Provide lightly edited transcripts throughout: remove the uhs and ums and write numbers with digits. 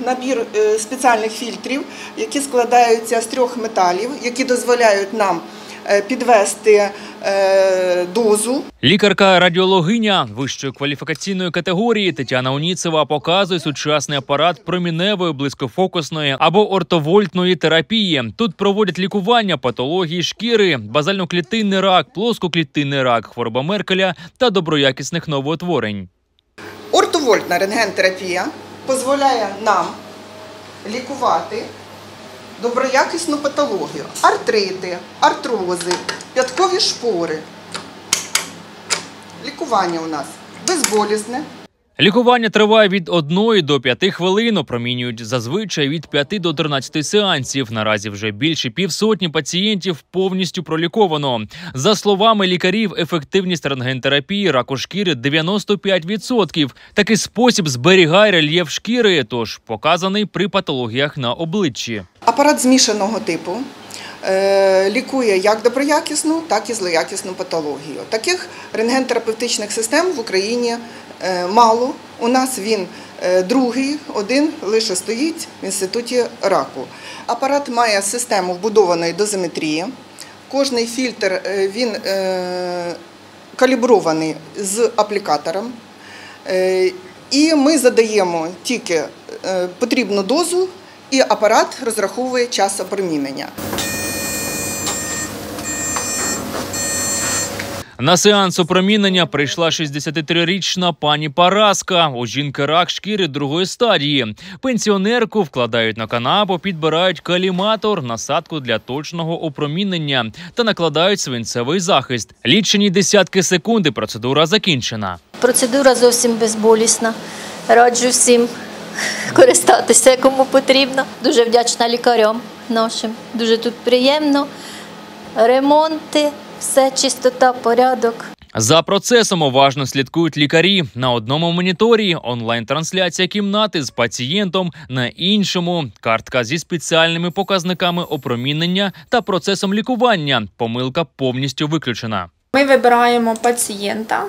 набір спеціальних фільтрів, які складаються з 3 металів, які дозволяють нам підвести дозу. Лікарка-радіологиня вищої кваліфікаційної категорії Тетяна Уніцева показує сучасний апарат проміневої, близькофокусної або ортовольтної терапії. Тут проводять лікування патології шкіри, базально-клітинний рак, плоскоклітинний рак, хвороба Меркеля та доброякісних новоутворень. Ортовольтна рентгентерапія дозволяє нам лікувати доброякісну патологію, артрити, артрози, п'яткові шпори. Лікування у нас безболісне. Лікування триває від 1 до 5 хвилин, опромінюють зазвичай від 5 до 13 сеансів. Наразі вже більше півсотні пацієнтів повністю проліковано. За словами лікарів, ефективність рентгентерапії раку шкіри 95%. Такий спосіб зберігає рельєф шкіри, тож показаний при патологіях на обличчі. Апарат змішаного типу лікує як доброякісну, так і злоякісну патологію. Таких рентгентерапевтичних систем в Україні мало. У нас він другий, один лише стоїть в інституті раку. Апарат має систему вбудованої дозиметрії. Кожний фільтр він калібрований з аплікатором. І ми задаємо тільки потрібну дозу, і апарат розраховує час опромінення. На сеанс опромінення прийшла 63-річна пані Параска. У жінки рак шкіри 2-ї стадії. Пенсіонерку вкладають на канапу, підбирають каліматор, насадку для точного опромінення та накладають свинцевий захист. Лічені десятки секунд і процедура закінчена. Процедура зовсім безболісна. Раджу всім користатися, кому потрібно. Дуже вдячна лікарям нашим. Дуже тут приємно. Ремонти. Все, чистота, порядок. За процесом уважно слідкують лікарі. На одному моніторі онлайн-трансляція кімнати з пацієнтом, на іншому – картка зі спеціальними показниками опромінення та процесом лікування. Помилка повністю виключена. Ми вибираємо пацієнта,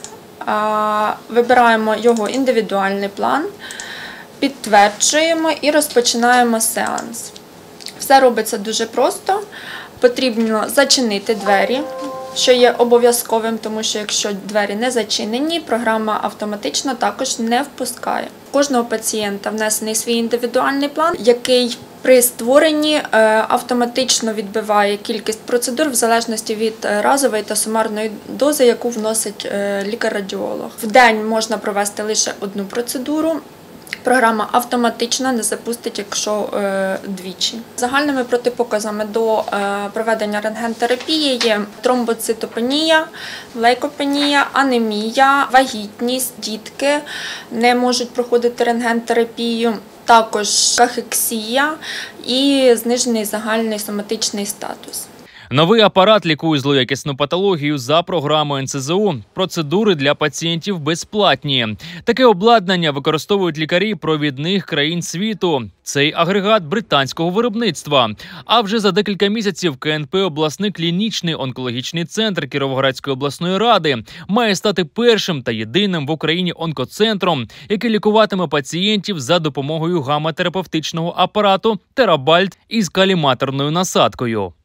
вибираємо його індивідуальний план, підтверджуємо і розпочинаємо сеанс. Все робиться дуже просто. Потрібно зачинити двері, що є обов'язковим, тому що якщо двері не зачинені, програма автоматично також не впускає. У кожного пацієнта внесений свій індивідуальний план, який при створенні автоматично відбиває кількість процедур в залежності від разової та сумарної дози, яку вносить лікар-радіолог. В день можна провести лише 1 процедуру. Програма автоматично не запустить, якщо двічі. Загальними протипоказами до проведення рентгентерапії є тромбоцитопенія, лейкопенія, анемія, вагітність, дітки не можуть проходити рентгентерапію, також кахексія і знижений загальний соматичний статус. Новий апарат лікує злоякісну патологію за програмою НСЗУ. Процедури для пацієнтів безплатні. Таке обладнання використовують лікарі провідних країн світу. Цей агрегат британського виробництва. А вже за декілька місяців КНП «Обласний клінічний онкологічний центр Кіровоградської обласної ради» має стати першим та єдиним в Україні онкоцентром, який лікуватиме пацієнтів за допомогою гамма-терапевтичного апарату «Терабальт» із каліматорною насадкою.